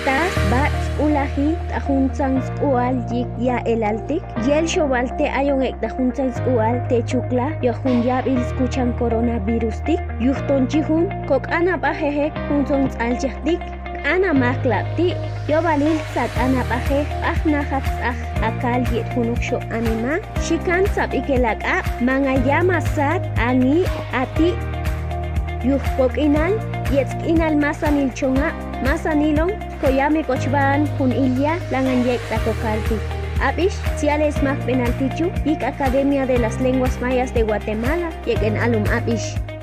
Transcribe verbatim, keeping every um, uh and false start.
tas bat ulahi tajuntsan skual yik ya elaltik yel shobalte ayong ek tajuntsan skual te chukla yo junyab il escuchan coronavirus tik yuhton chihun kok ana bahehe hunzon aljahtik ana maklapti yo balil sat ana bahe ahna hats ah akal yet hunuk sho anima shikan sab ikelaka mangayama sat ani ati yuh kok inal yetsk inal masanil chonga masanilong koyame kochban kun ilya langan yek takokalti. Abish, ciales mak penaltichu, ik Academia de las Lenguas Mayas de Guatemala, yek en alum abish.